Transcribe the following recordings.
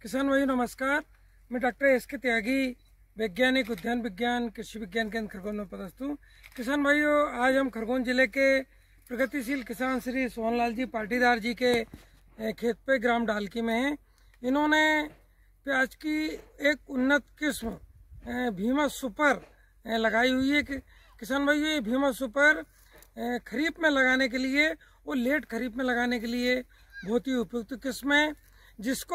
किसान भाई नमस्कार। मैं डॉक्टर एस.के. त्यागी, वैज्ञानिक उद्यान विज्ञान कृषि विज्ञान केंद्र खरगोन में पदस्थ हूँ। किसान भाइयों, आज हम खरगोन जिले के प्रगतिशील किसान श्री सोहनलाल जी पाटीदार जी के खेत पे ग्राम डालकी में हैं। इन्होंने प्याज की एक उन्नत किस्म भीमा सुपर लगाई हुई है। किसान भाइयों, ये भीमा सुपर खरीफ में लगाने के लिए और लेट खरीफ में लगाने के लिए बहुत ही उपयुक्त किस्म है, जिसको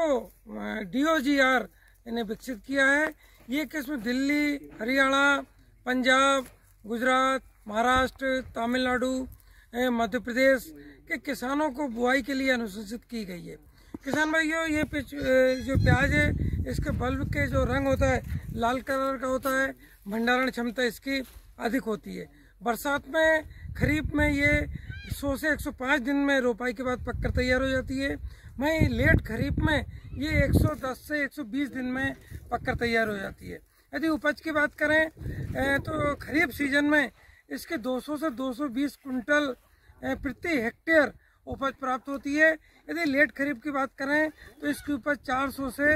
DOGR ने विकसित किया है। ये किस्म दिल्ली, हरियाणा, पंजाब, गुजरात, महाराष्ट्र, तमिलनाडु, मध्य प्रदेश के किसानों को बुआई के लिए अनुशंसित की गई है। किसान भाइयों, ये जो प्याज है, इसके बल्ब के जो रंग होता है लाल कलर का होता है। भंडारण क्षमता इसकी अधिक होती है। बरसात में खरीफ में ये 100 से 105 दिन में रोपाई के बाद पककर तैयार हो जाती है। वहीं लेट खरीफ में ये 110 से 120 दिन में पककर तैयार हो जाती है। यदि उपज की बात करें तो खरीफ सीजन में इसके 200 से 220 कुंटल प्रति हेक्टेयर उपज प्राप्त होती है। यदि लेट खरीफ की बात करें तो इसकी उपज 400 से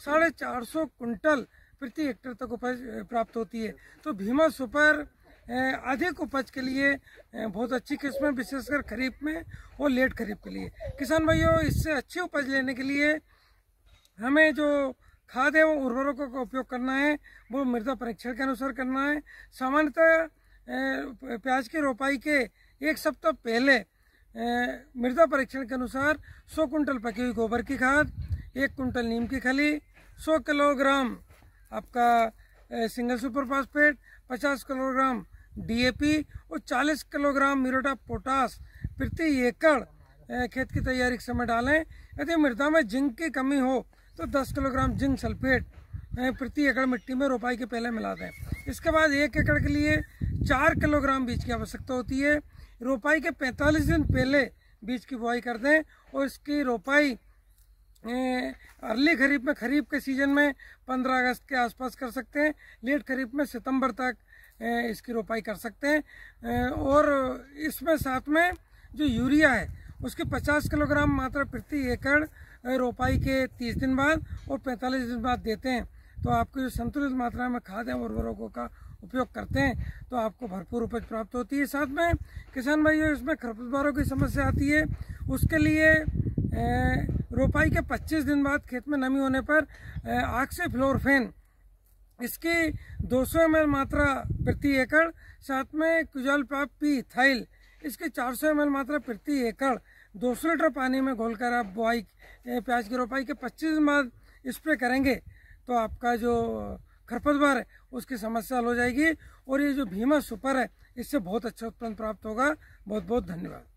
450 कुंटल प्रति हेक्टेयर तक उपज प्राप्त होती है। तो भीमा सुपर अधिक उपज के लिए बहुत अच्छी किस्म है, विशेषकर खरीफ में और लेट खरीफ के लिए। किसान भाइयों, इससे अच्छी उपज लेने के लिए हमें जो खाद एवं उर्वरकों का उपयोग करना है वो मृदा परीक्षण के अनुसार करना है। सामान्यतः प्याज की रोपाई के एक सप्ताह पहले मृदा परीक्षण के अनुसार 100 कुंटल पकी हुई गोबर की खाद, 1 कुंटल नीम की खली, 100 किलोग्राम आपका single super phosphate, 50 kilogram DAP और 40 किलोग्राम म्यूरेट ऑफ पोटास प्रति एकड़ खेत की तैयारी के समय डालें। यदि मृदा में जिंक की कमी हो तो 10 किलोग्राम जिंक सल्फेट प्रति एकड़ मिट्टी में रोपाई के पहले मिला दें। इसके बाद 1 एकड़ के लिए 4 किलोग्राम बीज की आवश्यकता होती है। रोपाई के 45 दिन पहले बीज की बुआई कर दें और इसकी रोपाई अर्ली खरीफ में, खरीफ के सीजन में 15 अगस्त के आसपास कर सकते हैं। लेट खरीफ में सितंबर तक इसकी रोपाई कर सकते हैं। और इसमें साथ में जो यूरिया है उसकी 50 किलोग्राम मात्रा प्रति एकड़ रोपाई के 30 दिन बाद और 45 दिन बाद देते हैं। तो आपको जो संतुलित मात्रा में खाद एवं उर्वरकों का उपयोग करते हैं तो आपको भरपूर उपज प्राप्त होती है। साथ में किसान भाइयों, इसमें खरपतवारों की समस्या आती है। उसके लिए रोपाई के 25 दिन बाद खेत में नमी होने पर ऑक्सीफ्लोरोफेन इसकी 200 ml मात्रा प्रति एकड़, साथ में क्विजालपाप थाइल इसकी 400 ml मात्रा प्रति एकड़ 200 लीटर पानी में घोलकर आप बुआई प्याज की रोपाई के 25 दिन बाद स्प्रे करेंगे तो आपका जो खरपतवार है उसकी समस्या हल हो जाएगी। और ये जो भीमा सुपर है, इससे बहुत अच्छा उत्पादन प्राप्त होगा। बहुत बहुत धन्यवाद।